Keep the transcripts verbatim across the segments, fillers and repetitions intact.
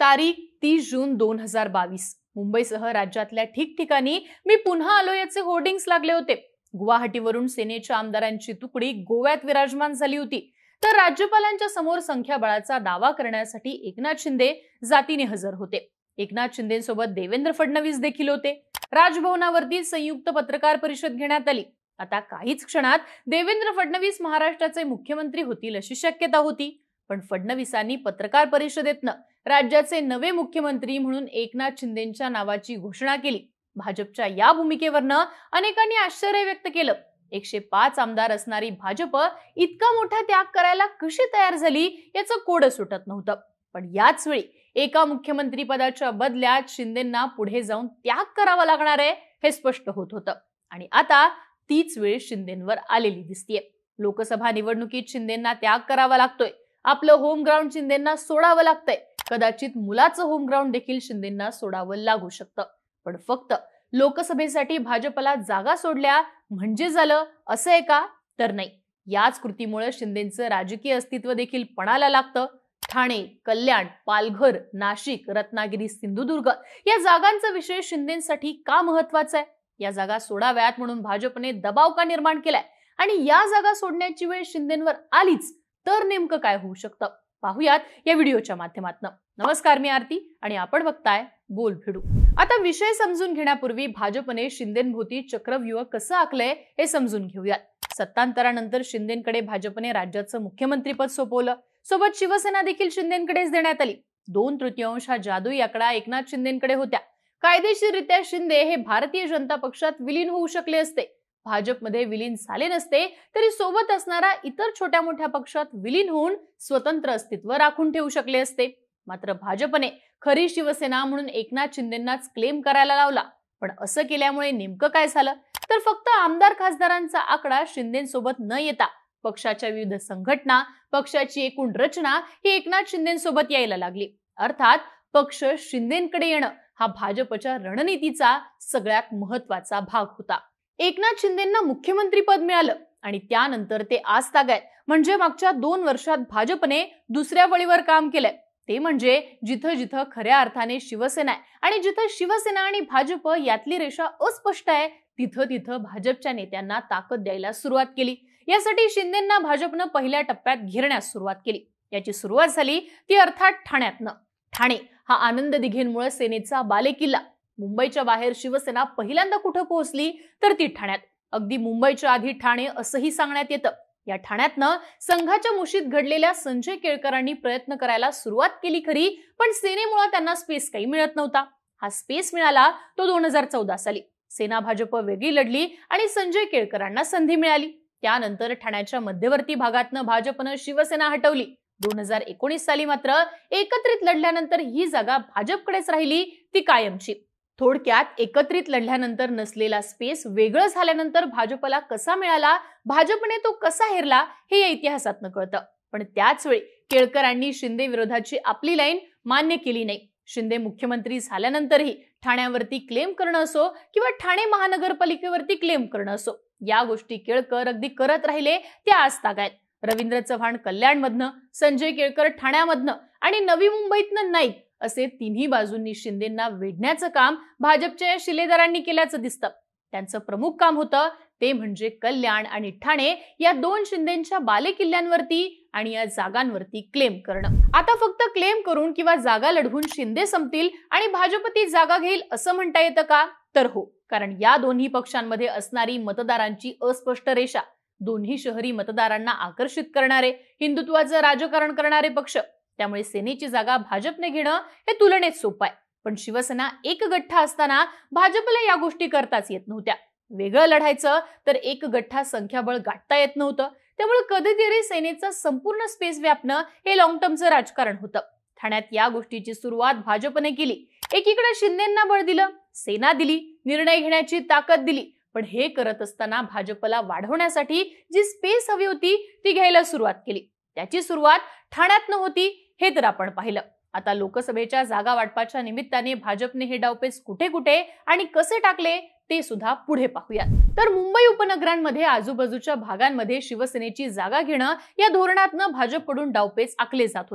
तारीख तीस जून दोन हजार बावीस. मुंबईसह राज्यातल्या ठिकठिकाणी मी पुन्हा आलो याचे होर्डिंग्स लागले होते. गुवाहाटीवरून सेनेच्या आमदारांची तुकडी गोव्यात विराजमान झाली होती. तर राज्यपालांच्या समोर संख्याबळाचा दावा करण्यासाठी एकनाथ शिंदे जातीने हजर होते. एकनाथ शिंदेसोबत देवेंद्र फडणवीस देखील होते. राजभवनावरती संयुक्त पत्रकार परिषद घेण्यात आली. आता काहीच क्षणात देवेंद्र फडणवीस महाराष्ट्राचे मुख्यमंत्री होतील अशी शक्यता होती. पण फडणवीसांनी पत्रकार परिषदेतनं राज्याचे नवे मुख्यमंत्री म्हणून एकनाथ शिंदेंच्या नावाची घोषणा केली. भाजपच्या या भूमिकेवरनं अनेकांनी आश्चर्य व्यक्त केलं. एकशे पाच आमदार असणारी भाजप इतका मोठा त्याग करायला कशी तयार झाली याचं कोड सुटत नव्हतं. पण याच वेळी एका मुख्यमंत्री पदाच्या बदल्यात शिंदेंना पुढे जाऊन त्याग करावा लागणार आहे हे स्पष्ट होत होतं. आणि आता तीच वेळ शिंदेंवर आलेली दिसतीये. लोकसभा निवडणुकीत शिंदेंना त्याग करावा लागतोय. आपलं होम ग्राउंड शिंदेंना सोडावं लागतंय. कदाचित मुलाचं होम ग्राउंड देखील शिंदेंना सोडावं लागू शकतं. पण फक्त लोकसभेसाठी भाजपला जागा सोडल्या म्हणजे झालं असं आहे का? तर नाही. याच कृतीमुळे शिंदेंचं राजकीय अस्तित्व देखील पणाला लागतं. ठाणे, कल्याण, पालघर, नाशिक, रत्नागिरी, सिंधुदुर्ग या जागांचा विषय शिंदेंसाठी का महत्वाचा आहे? या जागा सोडाव्यात म्हणून भाजपने दबाव का निर्माण केलाय? आणि या जागा सोडण्याची वेळ शिंदेंवर आलीच तर नेमकं काय होऊ शकतं? पाहूयात या व्हिडिओच्या माध्यमातून. नमस्कार, मी आरती आणि आपण बघताय बोल भिडू. आता विषय समजून घेण्यापूर्वी भाजपने शिंदेंभोवती चक्रव्यूह कसं आखलंय हे समजून घेऊयात. सत्तांतरानंतर शिंदेंकडे भाजपने राज्याचं मुख्यमंत्रीपद सोपवलं. सोबत शिवसेना देखील शिंदेंकडेच देण्यात आली. दोन तृतीयांश हा जादुई आकडा एकनाथ शिंदेंकडे होत्या. कायदेशीररित्या शिंदे हे भारतीय जनता पक्षात विलीन होऊ शकले असते. भाजपमध्ये विलीन झाले नसते तरी सोबत असणारा इतर छोट्या मोठ्या पक्षात विलीन होऊन स्वतंत्र अस्तित्व राखून ठेवू शकले असते. मात्र भाजपने खरी शिवसेना म्हणून एकनाथ शिंदेंनाच क्लेम करायला लावला. पण असं केल्यामुळे नेमकं काय झालं? तर फक्त आमदार खासदारांचा आकडा शिंदेंसोबत न येता पक्षाच्या विविध संघटना, पक्षाची एकूण रचना ही एकनाथ शिंदेंसोबत यायला लागली. अर्थात पक्ष शिंदेंकडे येणं हा भाजपच्या रणनीतीचा सगळ्यात महत्वाचा भाग होता. एकनाथ शिंदेंना मुख्यमंत्रीपद मिळालं आणि त्यानंतर ते आजतागायत म्हणजे मागच्या दोन वर्षात भाजपने दुसऱ्या वळीवर काम केलंय. ते म्हणजे जिथं जिथं खऱ्या अर्थाने शिवसेना आहे आणि जिथं शिवसेना आणि भाजप यातली रेषा अस्पष्ट आहे तिथं तिथं भाजपच्या नेत्यांना ताकद द्यायला सुरुवात केली. यासाठी शिंदेंना भाजपनं पहिल्या टप्प्यात घेरण्यास सुरुवात केली. याची सुरुवात झाली ती अर्थात ठाण्यातनं. ठाणे हा आनंद दिघेंमुळे सेनेचा बालेकिल्ला. मुंबईच्या बाहेर शिवसेना पहिल्यांदा कुठं पोहोचली तर ती ठाण्यात. अगदी मुंबईच्या आधी ठाणे असंही सांगण्यात येतं. या ठाण्यातनं संघाच्या मुशीत घडलेल्या संजय केळकरांनी प्रयत्न करायला सुरुवात केली खरी, पण सेनेमुळे त्यांना स्पेस काही मिळत नव्हता. हा स्पेस मिळाला तो दोन हजार चौदा साली. सेना भाजप वेगळी लढली आणि संजय केळकरांना संधी मिळाली. त्यानंतर ठाण्याच्या मध्यवर्ती भागातनं भाजपनं शिवसेना हटवली. दोन हजार एकोणीस साली मात्र एकत्रित लढल्यानंतर ही जागा भाजपकडेच राहिली, ती कायमची. थोडक्यात एकत्रित लढल्यानंतर नसलेला स्पेस वेगळं झाल्यानंतर भाजपला कसा मिळाला, भाजपने तो कसा हेरला हे या इतिहासातनं कळतं. पण त्याच वेळी केळकरांनी शिंदे विरोधाची आपली लाईन मान्य केली नाही. शिंदे मुख्यमंत्री झाल्यानंतरही ठाण्यावरती क्लेम करणं असो किंवा ठाणे महानगरपालिकेवरती क्लेम करणं असो, या गोष्टी केळकर अगदी करत राहिले त्या आजतागायत. रवींद्र चव्हाण कल्याणमधनं, संजय केळकर ठाण्यामधनं आणि नवी मुंबईतनं नाईक असे तिन्ही बाजूंनी शिंदेंना वेढण्याचं काम भाजपच्या या शिलेदारांनी केल्याचं दिसतं. त्यांचं प्रमुख काम होतं ते म्हणजे कल्याण आणि ठाणे या दोन शिंदेंच्या बालेकिल्ल्यांवरती आणि या जागांवरती क्लेम करणं. आता फक्त क्लेम करून किंवा जागा लढवून शिंदे संपतील आणि भाजप ती जागा घेईल असं म्हणता येतं का? तर हो, कारण या दोन्ही पक्षांमध्ये असणारी मतदारांची अस्पष्ट रेषा, दोन्ही शहरी मतदारांना आकर्षित करणारे, हिंदुत्वाचं राजकारण करणारे पक्ष. त्यामुळे सेनेची जागा भाजपने घेणं हे तुलनेत सोपं आहे. पण शिवसेना एक गठ्ठा असताना भाजपला या गोष्टी करताच येत नव्हत्या. वेगळं लढायचं तर एक गठ्ठा संख्याबळ गाठता येत नव्हतं. त्यामुळे कधीतरी सेनेचा संपूर्ण स्पेस व्यापणं हे लॉंग टर्मचं राजकारण होतं. ठाण्यात या गोष्टीची सुरुवात भाजपने केली. एकीकडे शिंदेंना बळ दिलं, सेना दिली, निर्णय घेण्याची ताकद दिली. पण हे करत असताना भाजपला वाढवण्यासाठी जी स्पेस हवी होती ती घ्यायला सुरुवात केली. त्याची सुरुवात ठाण्यातनं होती हे तर आपण पाहिलं. आता लोकसभेच्या जागा वाटपाच्या निमित्ताने भाजपने हे डावपेच कुठे कुठे आणि कसे टाकले ते सुद्धा पुढे पाहूयात. तर मुंबई उपनगरांमध्ये आजूबाजूच्या भागांमध्ये शिवसेनेची जागा घेणं या धोरणातनं भाजपकडून डावपेच आखले जात होते.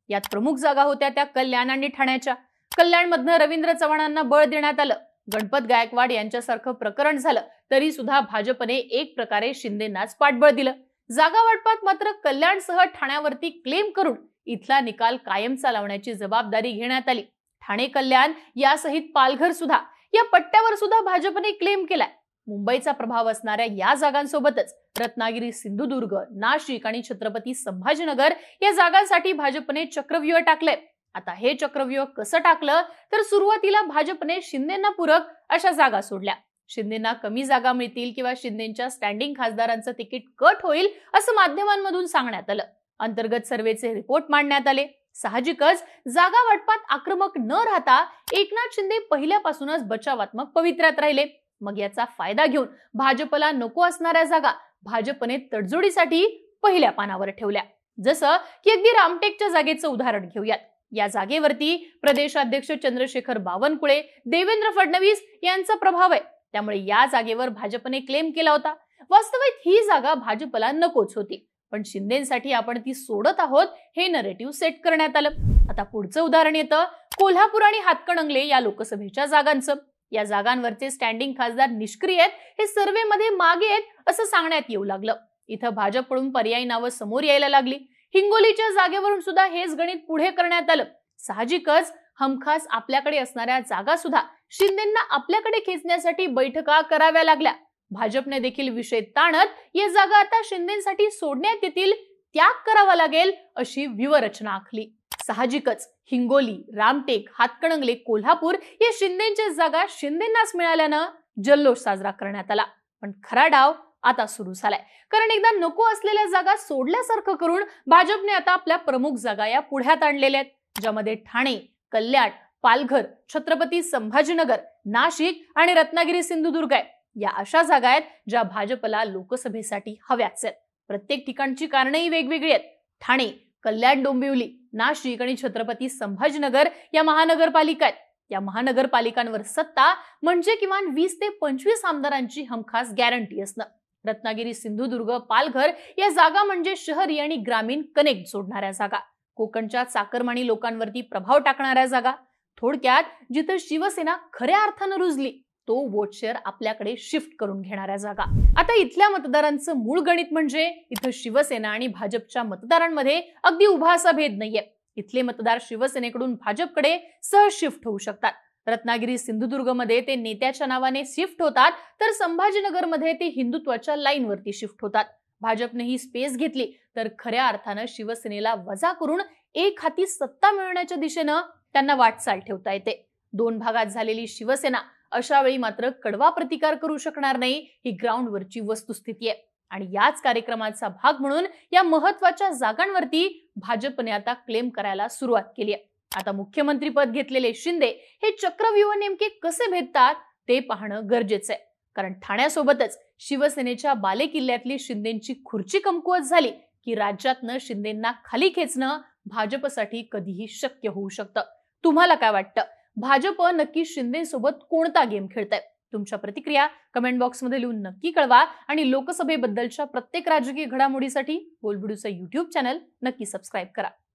यात प्रमुख जागा होत्या त्या कल्याण आणि ठाण्याच्या. कल्याणमधनं रवींद्र चव्हाणांना बळ देण्यात आलं. गणपत गायकवाड यांच्यासारखं प्रकरण झालं तरी सुद्धा भाजपने एक प्रकारे शिंदेंनाच पाठबळ दिलं. जागा वाटपात मात्र कल्याणसह ठाण्यावरती क्लेम करून इथला निकाल कायमचा लावण्याची जबाबदारी घेण्यात आली. ठाणे, कल्याण यासहित पालघर सुद्धा या पट्ट्यावर सुद्धा भाजपने क्लेम केलाय. मुंबईचा प्रभाव असणाऱ्या या जागांसोबतच रत्नागिरी, सिंधुदुर्ग, नाशिक आणि छत्रपती संभाजीनगर या जागांसाठी भाजपने चक्रव्यूह टाकले. आता हे चक्रव्यूह कसं टाकलं तर सुरुवातीला भाजपने शिंदेंना पूरक अशा जागा सोडल्या. शिंदेंना कमी जागा मिळतील किंवा शिंदेंच्या स्टँडिंग खासदारांचं तिकीट कट होईल असं माध्यमांमधून सांगण्यात आलं. अंतर्गत सर्वेचे रिपोर्ट मांडण्यात आले. साहजिकच जागा वाटपात आक्रमक न राहता एकनाथ शिंदे पहिल्यापासूनच बचावात्मक पवित्र्यात राहिले. मग याचा फायदा घेऊन भाजपला नको असणाऱ्या जागा भाजपने तडजोडीसाठी पहिल्या पानावर ठेवल्या. जसं की अगदी रामटेकच्या जागेचं उदाहरण घेऊयात. या जागेवरती प्रदेशाध्यक्ष चंद्रशेखर बावनकुळे, देवेंद्र फडणवीस यांचा प्रभाव आहे. त्यामुळे या जागेवर भाजपने क्लेम केला होता. वास्तविक ही जागा भाजपला नकोच होती, पण शिंदेसाठी आपण ती सोडत आहोत हे नरेटिव्ह सेट करण्यात आलं. आता पुढचं उदाहरण येतं कोल्हापूर आणि हातकणंगले या लोकसभेच्या जागांचं. या जागांवरचे स्टँडिंग खासदार निष्क्रिय आहेत हे सर्व्हेमध्ये मागे आहेत असं सांगण्यात येऊ लागलं. इथं भाजपकडून पर्यायी नावं समोर यायला लागली. हिंगोलीच्या जागेवरून सुद्धा हेच गणित पुढे करण्यात आलं. साहजिकच हमखास आपल्याकडे असणाऱ्या जागा सुद्धा शिंदेंना आपल्याकडे खेचण्यासाठी बैठका कराव्या लागल्या. भाजपने देखील विषय ताणत या जागा आता शिंदेसाठी सोडण्यात येतील, त्याग करावा लागेल अशी व्यूहरचना आखली. साहजिकच हिंगोली, रामटेक, हातकणंगले, कोल्हापूर या शिंदेच्या जागा शिंदेंनाच मिळाल्यानं जल्लोष साजरा करण्यात आला. पण खरा डाव आता सुरू झालाय, कारण एकदा नको असलेल्या जागा सोडल्यासारखं करून भाजपने आता आपल्या प्रमुख जागा या पुढ्यात आणलेल्या आहेत, ज्यामध्ये ठाणे, कल्याण, पालघर, छत्रपती संभाजीनगर, नाशिक आणि रत्नागिरी, सिंधुदुर्ग आहे. या अशा जागा आहेत ज्या भाजपला लोकसभेसाठी हव्याच आहेत. प्रत्येक ठिकाणची कारणंही वेगवेगळी आहेत. ठाणे, कल्याण, डोंबिवली, नाशिक आणि छत्रपती संभाजीनगर या महानगरपालिका आहेत. या महानगरपालिकांवर सत्ता म्हणजे किमान वीस ते पंचवीस आमदारांची हमखास गॅरंटी असणं. रत्नागिरी, सिंधुदुर्ग, पालघर या जागा म्हणजे शहरी आणि ग्रामीण कनेक्ट जोडणाऱ्या जागा. कोकणच्या चाकरमानी लोकांवरती प्रभाव टाकणाऱ्या जागा. थोडक्यात जिथं शिवसेना खऱ्या अर्थानं रुजली तो वोट शेअर आपल्याकडे शिफ्ट करून घेणाऱ्या जागा. आता इथल्या मतदारांचं मूळ गणित म्हणजे इथं शिवसेना आणि भाजपच्या मतदारांमध्ये अगदी उभा असा भेद नाहीये. इथले मतदार शिवसेनेकडून भाजपकडे सहज शिफ्ट होऊ शकतात. रत्नागिरी, सिंधुदुर्ग मध्ये ते नेत्याच्या नावाने शिफ्ट होतात, तर संभाजीनगर मध्ये ते हिंदुत्वाच्या लाईनवरती शिफ्ट होतात. भाजपने ही स्पेस घेतली तर खऱ्या अर्थानं शिवसेनेला वजा करून एक हाती सत्ता मिळवण्याच्या दिशेनं त्यांना वाटचाल ठेवता येते. दोन भागात झालेली शिवसेना अशा वेळी मात्र कडवा प्रतिकार करू शकणार नाही, ही ग्राउंडवरची वस्तुस्थिती आहे. आणि याच कार्यक्रमाचा भाग म्हणून या महत्वाच्या जागांवरती भाजपने आता क्लेम करायला सुरुवात केली आहे. आता मुख्यमंत्री पद घेतलेले शिंदे हे चक्रव्यूह नेमके कसे भेदतात ते पाहणं गरजेचं आहे. कारण ठाण्यासोबतच शिवसेनेच्या बालेकिल्ल्यातली शिंदेची खुर्ची कमकुवत झाली की राज्यातनं शिंदेंना खाली खेचणं भाजपसाठी कधीही शक्य होऊ शकतं. तुम्हाला काय वाटतं? भाजप नक्की शिंदेसोबत कोणता गेम खेळतंय? तुमच्या प्रतिक्रिया कमेंट बॉक्समध्ये लिहून नक्की कळवा आणि लोकसभेबद्दलच्या प्रत्येक राजकीय घडामोडीसाठी बोलबिडूचं युट्यूब चॅनल नक्की सबस्क्राईब करा.